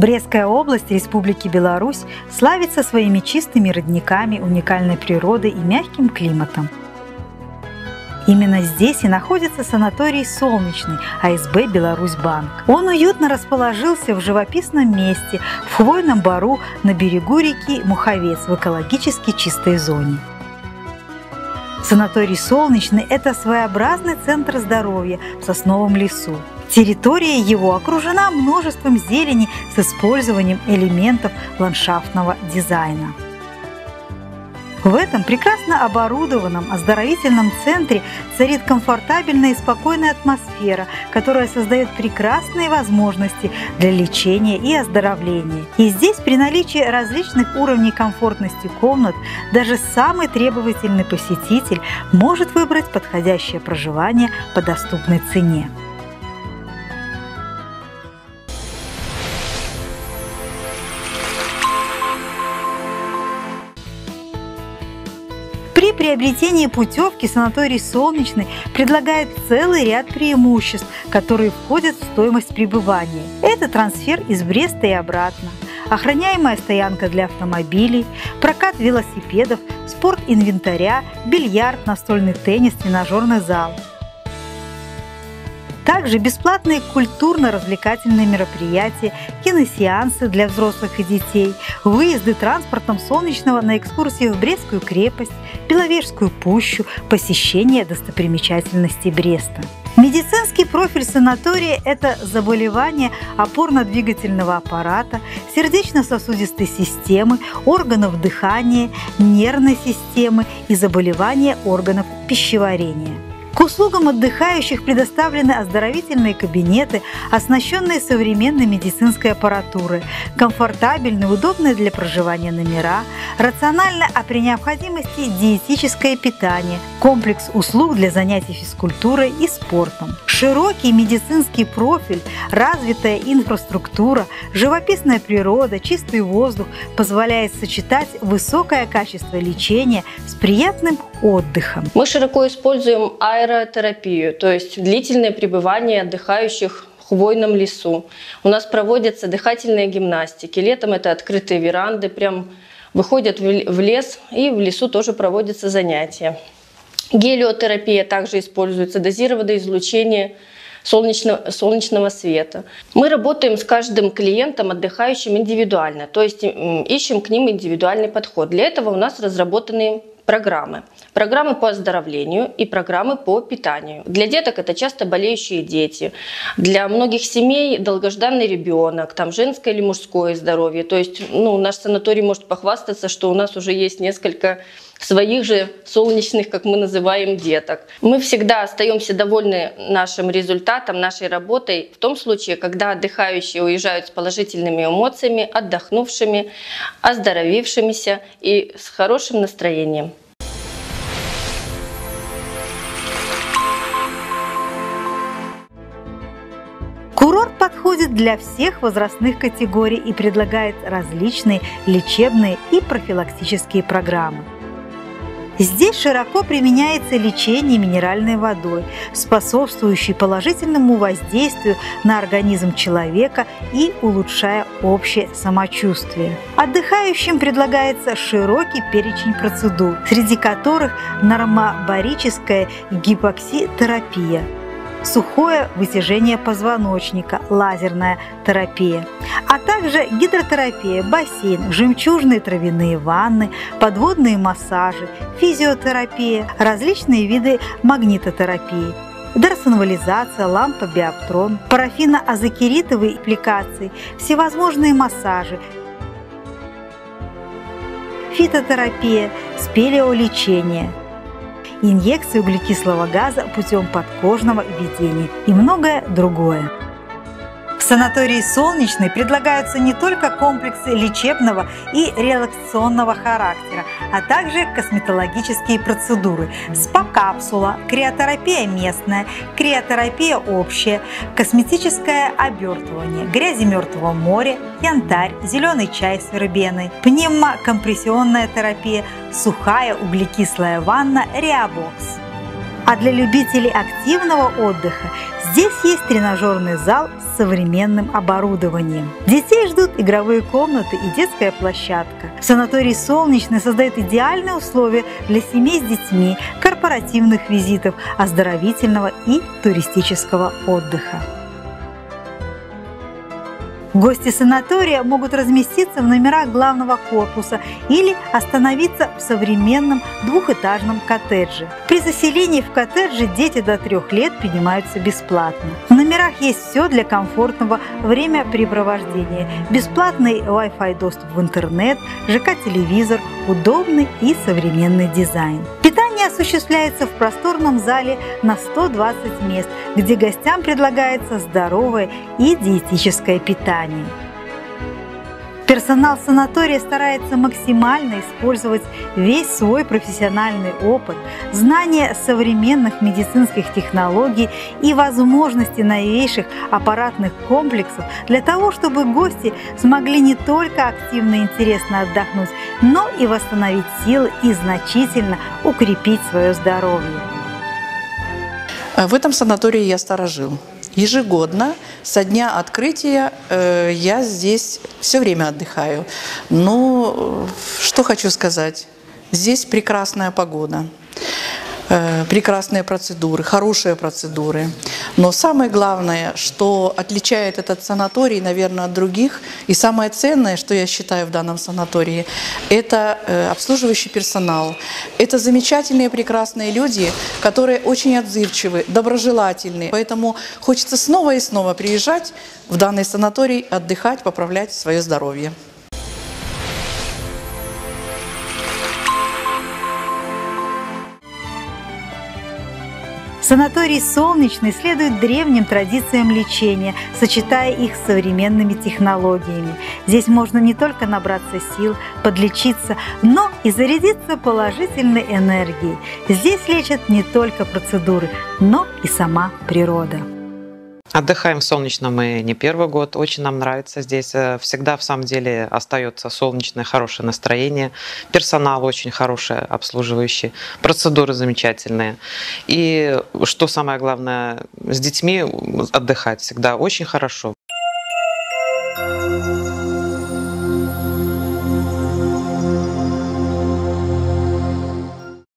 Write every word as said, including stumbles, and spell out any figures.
Брестская область Республики Беларусь славится своими чистыми родниками, уникальной природой и мягким климатом. Именно здесь и находится санаторий «Солнечный» а эс бэ «Беларусьбанк». Он уютно расположился в живописном месте, в хвойном бору на берегу реки Муховец в экологически чистой зоне. Санаторий «Солнечный» – это своеобразный центр здоровья в сосновом лесу. Территория его окружена множеством зелени с использованием элементов ландшафтного дизайна. В этом прекрасно оборудованном оздоровительном центре царит комфортабельная и спокойная атмосфера, которая создает прекрасные возможности для лечения и оздоровления. И здесь при наличии различных уровней комфортности комнат даже самый требовательный посетитель может выбрать подходящее проживание по доступной цене. При приобретении путевки санаторий «Солнечный» предлагает целый ряд преимуществ, которые входят в стоимость пребывания. Это трансфер из Бреста и обратно, охраняемая стоянка для автомобилей, прокат велосипедов, спорт-инвентаря, бильярд, настольный теннис, тренажерный зал. Также бесплатные культурно-развлекательные мероприятия, киносеансы для взрослых и детей, выезды транспортом Солнечного на экскурсии в Брестскую крепость, Беловежскую пущу, посещение достопримечательностей Бреста. Медицинский профиль санатория – это заболевания опорно-двигательного аппарата, сердечно-сосудистой системы, органов дыхания, нервной системы и заболевания органов пищеварения. К услугам отдыхающих предоставлены оздоровительные кабинеты, оснащенные современной медицинской аппаратурой, комфортабельные, удобные для проживания номера, рациональное, а при необходимости диетическое питание, комплекс услуг для занятий физкультурой и спортом. Широкий медицинский профиль, развитая инфраструктура, живописная природа, чистый воздух позволяет сочетать высокое качество лечения с приятным отдыхом. Мы широко используем аэротерапию, то есть длительное пребывание отдыхающих в хвойном лесу. У нас проводятся дыхательные гимнастики. Летом это открытые веранды, прям выходят в лес, и в лесу тоже проводятся занятия. Гелиотерапия также используется, дозированное излучение солнечного, солнечного света. Мы работаем с каждым клиентом, отдыхающим индивидуально, то есть ищем к ним индивидуальный подход. Для этого у нас разработаны программы. Программы по оздоровлению и программы по питанию. Для деток это часто болеющие дети. Для многих семей долгожданный ребенок, там женское или мужское здоровье. То есть ну, наш санаторий может похвастаться, что у нас уже есть несколько своих же солнечных, как мы называем, деток. Мы всегда остаемся довольны нашим результатом, нашей работой в том случае, когда отдыхающие уезжают с положительными эмоциями, отдохнувшими, оздоровившимися и с хорошим настроением. Курорт подходит для всех возрастных категорий и предлагает различные лечебные и профилактические программы. Здесь широко применяется лечение минеральной водой, способствующей положительному воздействию на организм человека и улучшая общее самочувствие. Отдыхающим предлагается широкий перечень процедур, среди которых нормобарическая гипокситерапия, сухое вытяжение позвоночника, лазерная терапия, а также гидротерапия, бассейн, жемчужные травяные ванны, подводные массажи, физиотерапия, различные виды магнитотерапии, дерсонвализация, лампа биоптрон, парафиноазокеритовые аппликации, всевозможные массажи, фитотерапия, спелеолечение, инъекции углекислого газа путем подкожного введения и многое другое. В санатории «Солнечный» предлагаются не только комплексы лечебного и релаксационного характера, а также косметологические процедуры: спа-капсула, криотерапия местная, криотерапия общая, косметическое обертывание, грязи Мертвого моря, янтарь, зеленый чай с вербеной, пневмокомпрессионная терапия, сухая углекислая ванна Реабокс. А для любителей активного отдыха Здесь есть тренажерный зал с современным оборудованием. Детей ждут игровые комнаты и детская площадка. Санаторий «Солнечный» создает идеальные условия для семей с детьми, корпоративных визитов, оздоровительного и туристического отдыха. Гости санатория могут разместиться в номерах главного корпуса или остановиться в современном двухэтажном коттедже. При заселении в коттедже дети до трех лет принимаются бесплатно. В номерах есть все для комфортного времяпрепровождения. Бесплатный Wi-Fi доступ в интернет, ЖК-телевизор, удобный и современный дизайн. Питание осуществляется в просторном зале на сто двадцать мест, где гостям предлагается здоровое и диетическое питание. Персонал санатория старается максимально использовать весь свой профессиональный опыт, знания современных медицинских технологий и возможности новейших аппаратных комплексов для того, чтобы гости смогли не только активно и интересно отдохнуть, но и восстановить силы и значительно укрепить свое здоровье. В этом санатории я сторожил. Ежегодно со дня открытия э, я здесь все время отдыхаю. Но что хочу сказать, здесь прекрасная погода, э, прекрасные процедуры, хорошие процедуры. Но самое главное, что отличает этот санаторий, наверное, от других, и самое ценное, что я считаю в данном санатории, это э, обслуживающий персонал. Это замечательные, прекрасные люди, которые очень отзывчивы, доброжелательны. Поэтому хочется снова и снова приезжать в данный санаторий, отдыхать, поправлять свое здоровье. Санаторий «Солнечный» следует древним традициям лечения, сочетая их с современными технологиями. Здесь можно не только набраться сил, подлечиться, но и зарядиться положительной энергией. Здесь лечат не только процедуры, но и сама природа. Отдыхаем в Солнечном мы не первый год, очень нам нравится здесь. Всегда, в самом деле, остается солнечное, хорошее настроение. Персонал очень хороший, обслуживающий, процедуры замечательные. И, что самое главное, с детьми отдыхать всегда очень хорошо.